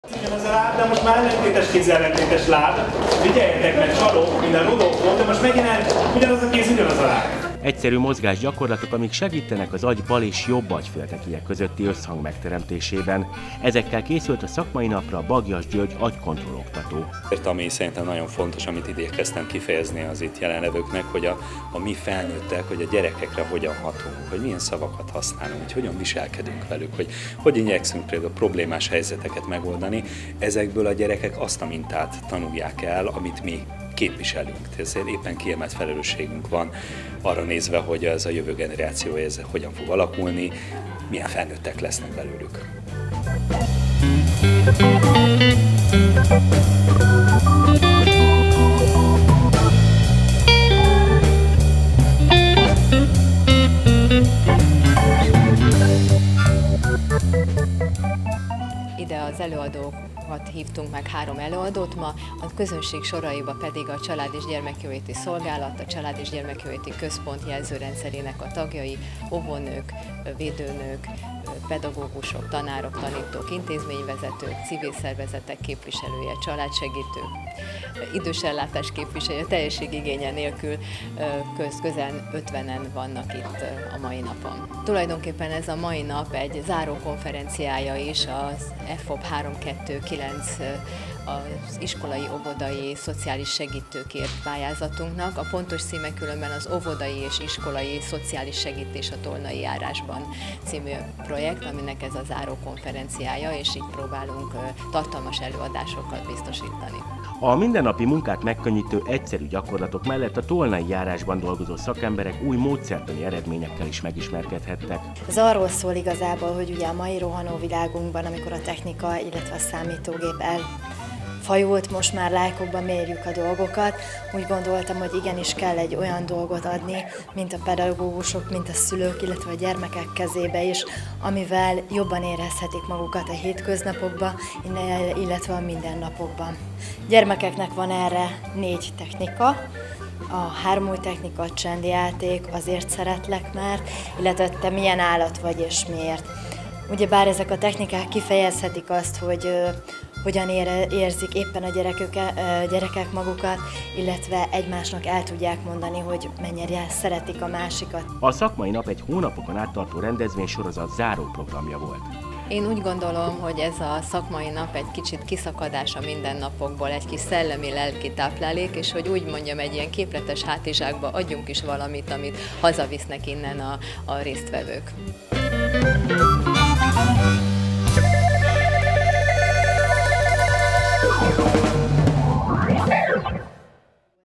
Ugyanaz a láb, de most már ellentétes kéz ellentétes láb. Figyeljetek meg, csaló, minden Rodolfo, de most megint ugyanaz a kéz, ugyanaz a láb. Egyszerű mozgásgyakorlatok, amik segítenek az agy bal és jobb agyféltekéje közötti összhang megteremtésében. Ezekkel készült a szakmai napra Baglyas György agykontrolloktató. Ami szerintem nagyon fontos, amit igyekeztem kifejezni az itt jelenlevőknek, hogy a mi felnőttek, hogy a gyerekekre hogyan hatunk, hogy milyen szavakat használunk, hogy hogyan viselkedünk velük, hogy igyekszünk például problémás helyzeteket megoldani. Ezekből a gyerekek azt a mintát tanulják el, amit mi képviselünk. Ezért éppen kiemelt felelősségünk van arra nézve, hogy ez a jövő generáció ez hogyan fog alakulni, milyen felnőttek lesznek belőlük. Ide az előadókat hívtunk meg 3 előadót ma, a közönség soraiba pedig a Család és Gyermekjóléti Szolgálat, a Család és Gyermekjóléti Központ jelzőrendszerének a tagjai, óvónők, védőnők, pedagógusok, tanárok, tanítók, intézményvezetők, civil szervezetek képviselője, családsegítők, idősellátás képviselője, teljességigénye nélkül közel 50-en vannak itt a mai napon. Tulajdonképpen ez a mai nap egy zárókonferenciája is az FOB 329 az iskolai, óvodai, szociális segítőkért pályázatunknak. A pontos címe különben az óvodai és iskolai szociális segítés a Tolnai járásban című projekt, aminek ez a záró konferenciája, és így próbálunk tartalmas előadásokat biztosítani. A mindennapi munkát megkönnyítő egyszerű gyakorlatok mellett a Tolnai járásban dolgozó szakemberek új módszertani eredményekkel is megismerkedhettek. Ez arról szól igazából, hogy ugye a mai rohanó világunkban, amikor a technika, illetve a számítógép elfajult, most már lájkokban mérjük a dolgokat. Úgy gondoltam, hogy igenis kell egy olyan dolgot adni, mint a pedagógusok, mint a szülők, illetve a gyermekek kezébe is, amivel jobban érezhetik magukat a hétköznapokban, illetve a mindennapokban. Gyermekeknek van erre 4 technika. A 3 új technika, a csendjáték, azért szeretlek mert, illetve te milyen állat vagy és miért. Ugyebár ezek a technikák kifejezhetik azt, hogy hogyan érzik éppen a gyerekek magukat, illetve egymásnak el tudják mondani, hogy mennyire szeretik a másikat. A szakmai nap egy hónapokon át tartó rendezvénysorozat záró programja volt. Én úgy gondolom, hogy ez a szakmai nap egy kicsit kiszakadás a mindennapokból, egy kis szellemi-lelki táplálék, és hogy úgy mondjam, egy ilyen képletes hátizsákba adjunk is valamit, amit hazavisznek innen a résztvevők.